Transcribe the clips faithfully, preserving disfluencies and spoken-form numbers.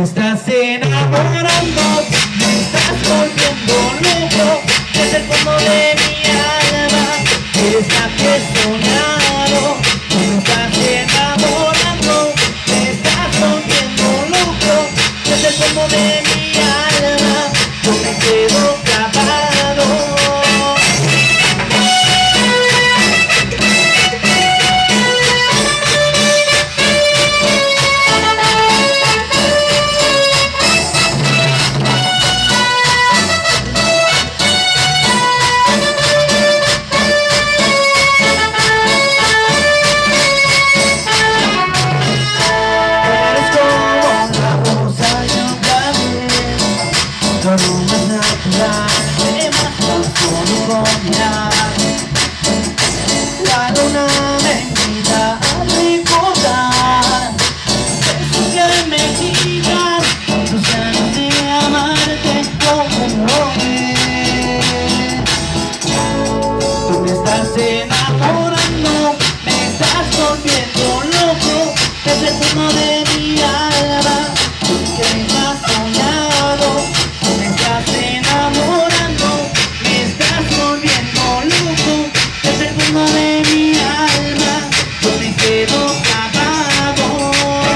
estás enamorando, me estás volviendo loco. Desde el fondo de mi alma eres la que he soñado. Me estás enamorando, me estás volviendo loco. Desde el fondo de mi alma yo me quedo clavado. La luna me invita a recordar eso que me quitan tus ganas de amarte como hoy. Tú me estás enamorando, me estás volviendo loco. Desde el fondo de mi alma tú que me has soñado. Tú me estás enamorando, me estás volviendo loco. Desde el fondo de mi alma yo me quedo clavado.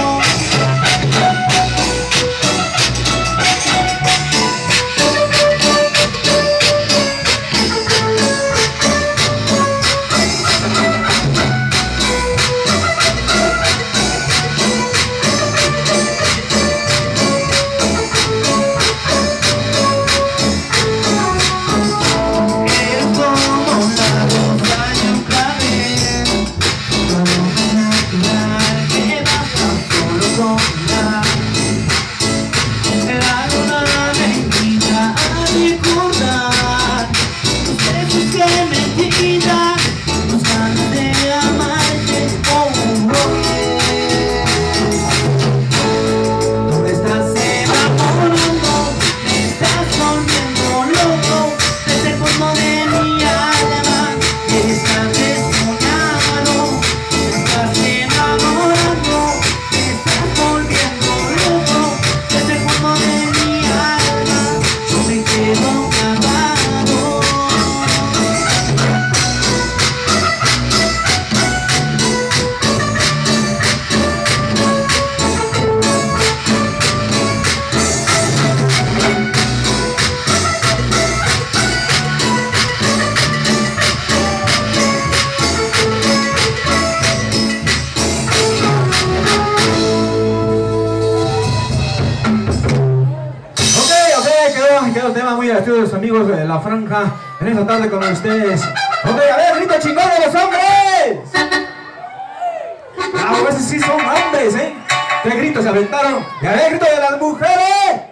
Quedó tema muy divertido, los amigos de La Franja en esta tarde con ustedes. Ok, a ver, grito chingón de los hombres. Ah, a veces sí son hombres, ¿eh? ¿Qué gritos se aventaron? Y a ver, grito de las mujeres.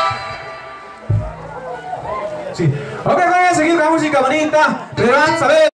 Sí. Ok, voy a seguir con la música bonita, pero vamos a ver.